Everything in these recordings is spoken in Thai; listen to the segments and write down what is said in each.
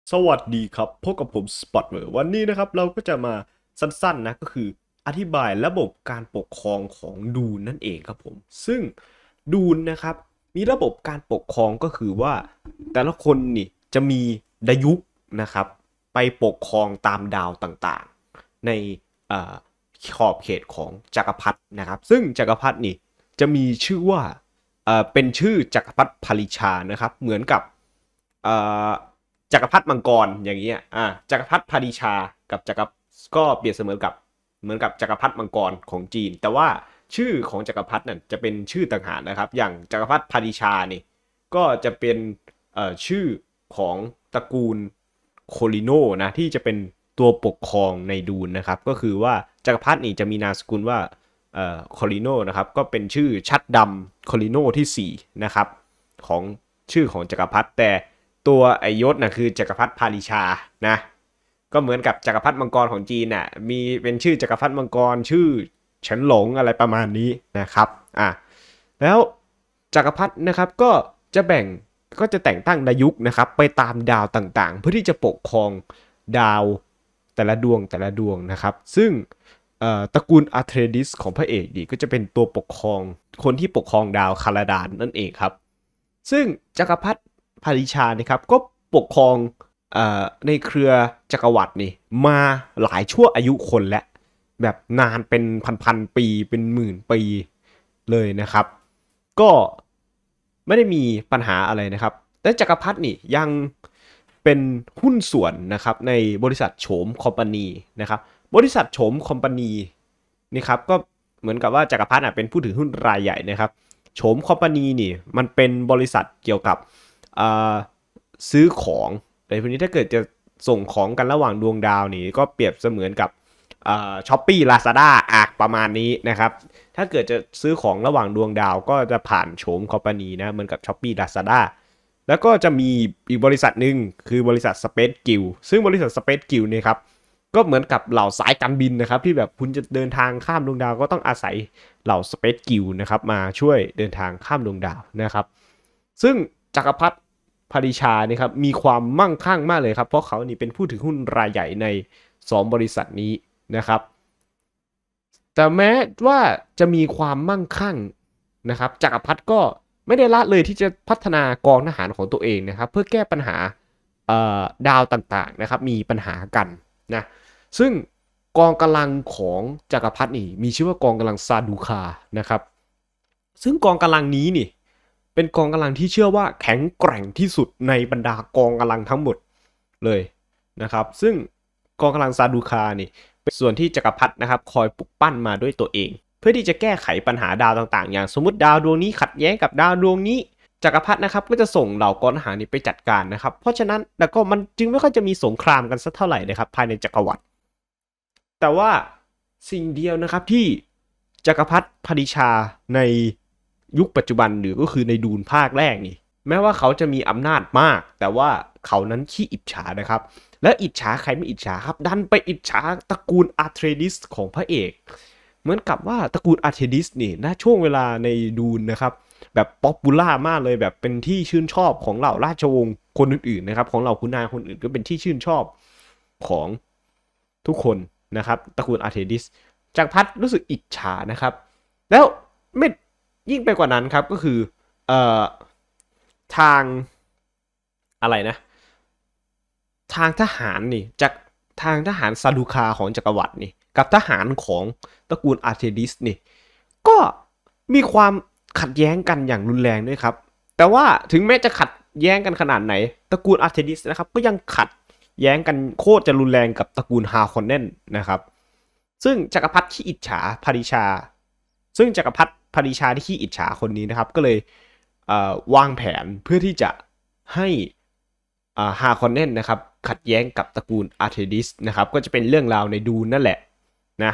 สวัสดีครับพบกับผมสปอตเวอร์วันนี้นะครับเราก็จะมาสั้นๆนะก็คืออธิบายระบบการปกครองของดูนนั่นเองครับผมซึ่งดูนนะครับมีระบบการปกครองก็คือว่าแต่ละคนนี่จะมีดายุคนะครับไปปกครองตามดาวต่างๆในขอบเขตของจักรพรรดินะครับซึ่งจักรพรรดินี่จะมีชื่อว่าเป็นชื่อจักรพรรดิพาริชานะครับเหมือนกับเอ่อ จักรพรรดิมังกรอย่างเงี้ยจักรพรรดิพาดิชากับจักรก็เปรียบเสมือนกับจักรพรรดิมังกรของจีนแต่ว่าชื่อของจักรพรรดินั่นจะเป็นชื่อต่างหากนะครับอย่างจักรพรรดิพาดิชานี่ก็จะเป็นชื่อของตระกูลโคลิโนนะที่จะเป็นตัวปกครองในดูนนะครับก็คือว่าจักรพรรดินี่จะมีนามสกุลว่าโคลิโนนะครับก็เป็นชื่อชัดดำโคลิโนที่4นะครับของชื่อของจักรพรรดิแต่ตัวไอยศนะคือจักรพรรดิพาริชานะก็เหมือนกับจักรพรรดิมังกรของจีนน่ะมีเป็นชื่อจักรพรรดิมังกรชื่อเฉินหลงอะไรประมาณนี้นะครับแล้วจักรพรรดินะครับก็จะแต่งตั้งดายุคนะครับไปตามดาวต่างๆเพื่อที่จะปกครองดาวแต่ละดวงนะครับซึ่งตระกูลอาร์เทรดิสของพระเอกดีก็จะเป็นตัวปกครองคนที่ปกครองดาวคาราดานนั่นเองครับซึ่งจักรพรรดิพาริชานะครับก็ปกครองในเครือจักรวรรดินี่มาหลายชั่วอายุคนแล้วแบบนานเป็นพันปีเป็นหมื่นปีเลยนะครับก็ไม่ได้มีปัญหาอะไรนะครับและจักรพรรดินี่ยังเป็นหุ้นส่วนนะครับในบริษัทโฉมคอมพานีนะครับบริษัทโฉมคอมพานีนี่ครับก็เหมือนกับว่าจักรพรรดิเป็นผู้ถือหุ้นรายใหญ่นะครับโฉมคอมพานีนี่มันเป็นบริษัทเกี่ยวกับซื้อของแต่ทีนี้ถ้าเกิดจะส่งของกันระหว่างดวงดาวนี่ก็เปรียบเสมือนกับช้อปปี้ลาซาด้าประมาณนี้นะครับถ้าเกิดจะซื้อของระหว่างดวงดาวก็จะผ่านโฉมคอมพานีนะเหมือนกับช้อปปี้ลาซาด้าแล้วก็จะมีอีกบริษัทหนึ่งคือบริษัท Space Guild ซึ่งบริษัท Space Guild เนี่ยครับก็เหมือนกับเหล่าสายการบินนะครับที่แบบคุณจะเดินทางข้ามดวงดาวก็ต้องอาศัยเหล่า Space Guild นะครับมาช่วยเดินทางข้ามดวงดาวนะครับซึ่งจักรพรรดิพาริชานี่ครับมีความมั่งคั่งมากเลยครับเพราะเขานี่เป็นผู้ถือหุ้นรายใหญ่ใน2บริษัทนี้นะครับแต่แม้ว่าจะมีความมั่งคั่งนะครับจักรพรรดิก็ไม่ได้ละเลยที่จะพัฒนากองทหารของตัวเองนะครับเพื่อแก้ปัญหาดาวต่างๆนะครับมีปัญหากันนะซึ่งกองกำลังของจักรพรรดินี่มีชื่อว่ากองกำลังซาดูคานะครับซึ่งกองกำลังนี้นี่เป็นกองกำลังที่เชื่อว่าแข็งแกร่งที่สุดในบรรดากองกำลังทั้งหมดเลยนะครับซึ่งกองกำลังซาดูคานี่เป็นส่วนที่จักรพรรดินะครับคอยปลุกปั้นมาด้วยตัวเองเพื่อที่จะแก้ไขปัญหาดาวต่างๆอย่างสมมติดาวดวงนี้ขัดแย้งกับดาวดวงนี้จักรพรรดินะครับก็จะส่งเหล่ากองทหารนี้ไปจัดการนะครับเพราะฉะนั้นแล้วก็มันจึงไม่ค่อยจะมีสงครามกันสักเท่าไหร่นะครับภายในจักรวรรดิแต่ว่าสิ่งเดียวนะครับที่จักรพรรดิพาริชาในยุคปัจจุบันหรือก็คือในดูนภาคแรกนี่แม้ว่าเขาจะมีอำนาจมากแต่ว่าเขานั้นขี้อิจฉานะครับและอิจฉาใครไม่อิจฉาครับดันไปอิจฉาตระกูลอาร์เทรดิสของพระเอกเหมือนกับว่าตระกูลอาร์เทรดิสนี่ณช่วงเวลาในดูนนะครับแบบป๊อปปูล่ามากเลยแบบเป็นที่ชื่นชอบของเหล่าราชวงศ์คนอื่นๆนะครับของเหล่าขุนนางคนอื่นก็เป็นที่ชื่นชอบของทุกคนนะครับตระกูลอาร์เทรดิสจักรพรรดิรู้สึกอิจฉานะครับแล้วไม่ยิ่งไปกว่านั้นครับก็คือเอ่อทางอะไรนะทางทหารนี่จากทางทหารซาดูคาของจักรวรรดินี่กับทหารของตระกูลอาร์เทดิสนี่ก็มีความขัดแย้งกันอย่างรุนแรงด้วยครับแต่ว่าถึงแม้จะขัดแย้งกันขนาดไหนตระกูลอาร์เทดิสนะครับก็ยังขัดแย้งกันโคตรจะรุนแรงกับตระกูลฮาคอนเนนนะครับซึ่งจักรพรรดิที่อิจฉาพาริชาซึ่งจักรพรรดิพาริชาที่ขี้อิจฉาคนนี้นะครับก็เลยวางแผนเพื่อที่จะให้ฮาคอนเนนนะครับขัดแย้งกับตระกูลอาร์เทดิสนะครับก็จะเป็นเรื่องราวในดูนั่นแหละนะ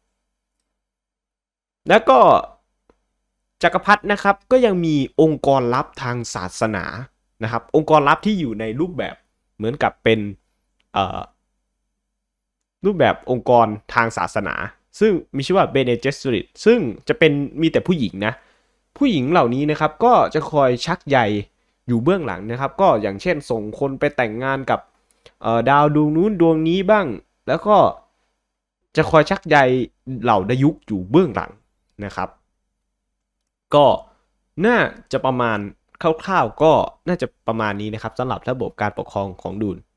แล้วก็จักรพรรดินะครับก็ยังมีองค์กรลับทางศาสนานะครับองค์กรลับที่อยู่ในรูปแบบเหมือนกับเป็นรูปแบบองค์กรทางศาสนาซึ่งมีชื่อว่าเบเนเจสริตซึ่งจะเป็นมีแต่ผู้หญิงนะผู้หญิงเหล่านี้นะครับก็จะคอยชักใยอยู่เบื้องหลังนะครับก็อย่างเช่นส่งคนไปแต่งงานกับดาวดวงนู้นดวงนี้บ้างแล้วก็จะคอยชักใยเหล่าดายุกอยู่เบื้องหลังนะครับก็น่าจะประมาณคร่าวๆก็น่าจะประมาณนี้นะครับสำหรับระบบการปกครองของดูน